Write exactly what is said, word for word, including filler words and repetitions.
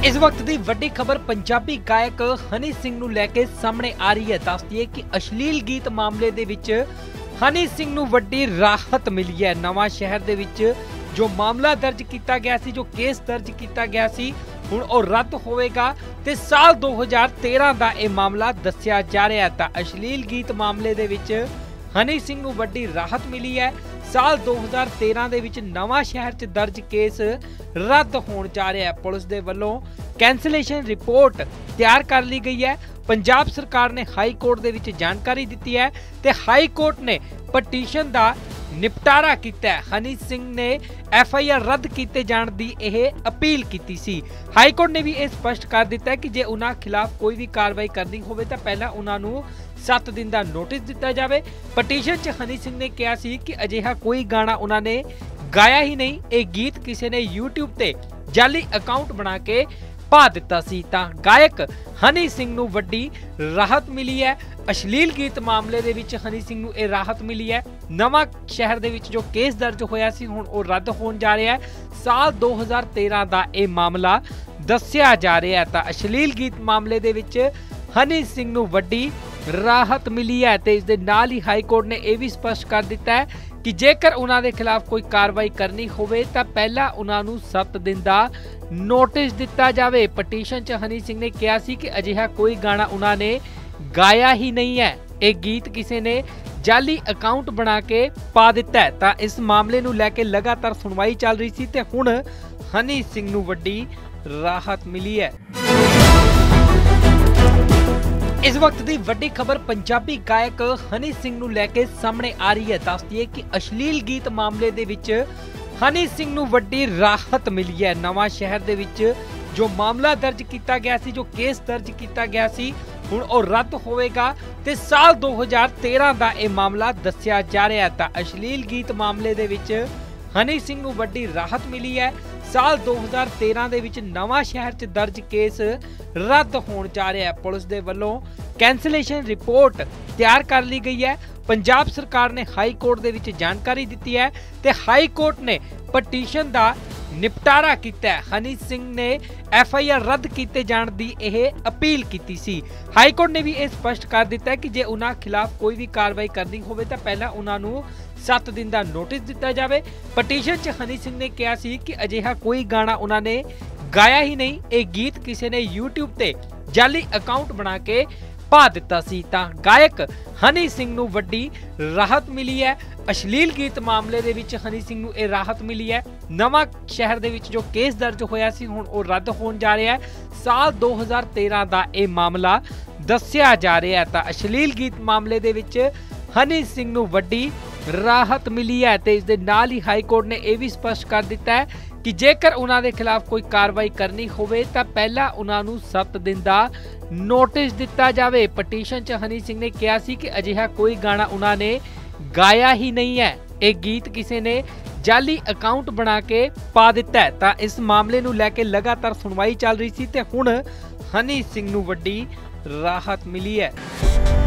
इस वक्त की वड्डी खबर पंजाबी गायक हनी सिंह नूं लैके सामने आ रही है। दस दिए कि अश्लील गीत मामले दे विच हनी सिंह नूं वड्डी राहत मिली है। नवां शहर दे विच जो मामला दर्ज किया गया सी, जो केस दर्ज किया गया सी, हुण ओह रद्द होवेगा ते साल दो हज़ार तेरह का यह मामला दस्सिया जा रहा है। तां अश्लील गीत मामले दे विच हनी सिंह नूं वड्डी राहत मिली है। साल दो हज़ार तेरह दे विच नवां शहर च दर्ज केस रद्द होण जा रहा है। पुलिस दे वल्लों कैंसलेशन रिपोर्ट तैयार कर ली गई है। पंजाब सरकार ने हाई कोर्ट दे विच जानकारी दी है ते हाई कोर्ट ने पटीशन का निपटारा किया। हनी सिंह ने एफ आई आर रद्द किए जाण दी यह अपील की सी। हाई कोर्ट ने भी यह स्पष्ट कर दिता है कि जे उन्हां खिलाफ कोई भी कार्रवाई करनी होवे तां पहला उन्हां नूं सत्त दिन का नोटिस दिता जाए। पटीशन च हनी सिंह ने कहा सी कि अजिहा कोई गाना उन्होंने गाया ही नहीं, एक गीत किसी ने यूट्यूब ते जाली अकाउंट बना के पा दिता सी। तां गायक हनी सिंह नूं वड्डी राहत मिली है। अश्लील गीत मामले दे विच हनी सिंह नूं यह राहत मिली है। नवां शहर दे विच जो केस दर्ज होया सी हुण ओह रद्द होण जा रहा है। साल दो हज़ार तेरह का यह मामला दस्सिया जा रहा है। तां अश्लील गीत मामले दे विच हनी सिंह नूं वड्डी राहत मिली है ते इस दे नाल ही हाई कोर्ट ने यह भी स्पष्ट कर दिता है कि जेकर उन्हां दे खिलाफ कोई कार्रवाई करनी होवे तां पहला उन्हां नूं सत्त दिन का नोटिस दिता जाए। पटीशन च हनी सिंह ने कहा सी कि अजिहा कोई गाना उन्होंने गाया ही नहीं है, एक गीत किसी ने जाली अकाउंट बना के पा दिता है। तां इस मामले नूं लैके लगातार सुनवाई चल रही सी ते हुण हनी सिंह नूं वड्डी राहत मिली है। इस वक्त की वड्डी खबर पंजाबी गायक हनी सिंह नूं लैके सामने आ रही है। दस दिए कि अश्लील गीत मामले दे विच हनी सिंह नूं वड्डी राहत मिली है। नवां शहर दे विच जो मामला दर्ज किया गया सी, जो केस दर्ज किया गया सी, हुण ओह रद्द होवेगा ते साल दो हज़ार तेरह का यह मामला दस्सिया जा रहा है। तां अश्लील गीत मामले दे विच हनी सिंह नूं वड्डी राहत मिली है। साल दो हज़ार तेरह दे विच नवां शहर च दर्ज केस रद्द होण जा रहा है। पुलिस दे वल्लों कैंसलेशन रिपोर्ट तैयार कर ली गई है। पंजाब सरकार ने हाई कोर्ट दे विच जानकारी दी है ते हाई कोर्ट ने पटीशन का निपटारा किया। हनी सिंह ने एफ आई आर रद्द किए जाण दी यह अपील की सी। हाई कोर्ट ने भी यह स्पष्ट कर दिता है कि जे उन्हां खिलाफ कोई भी कार्रवाई करनी होवे तां पहला उन्हां नूं सत्त दिन का नोटिस दिता जाए। पटीशन च हनी सिंह ने कहा सी कि अजिहा कोई गाना उन्होंने गाया ही नहीं, एक गीत किसी ने यूट्यूब ते जाली अकाउंट बना के पा दिता सी। तां गायक हनी सिंह नूं वड्डी राहत मिली है। अश्लील गीत मामले दे विच हनी सिंह नूं यह राहत मिली है। नवां शहर दे विच जो केस दर्ज होया सी हुण ओह रद्द होण जा रहा है। साल दो हज़ार तेरह का यह मामला दस्सिया जा रहा है। तां अश्लील गीत मामले दे विच हनी सिंह नूं वड्डी राहत मिली है ते इस दे नाल ही हाई कोर्ट ने यह भी स्पष्ट कर दिता है कि जेकर उन्हां दे खिलाफ कोई कार्रवाई करनी होवे तां पहला उन्हां नूं सत्त दिन का नोटिस दिता जाए। पटीशन च हनी सिंह ने कहा सी कि अजिहा कोई गाना उन्होंने गाया ही नहीं है, एक गीत किसी ने जाली अकाउंट बना के पा दिता है। तां इस मामले नूं लैके लगातार सुनवाई चल रही सी ते हुण हनी सिंह नूं वड्डी राहत मिली है।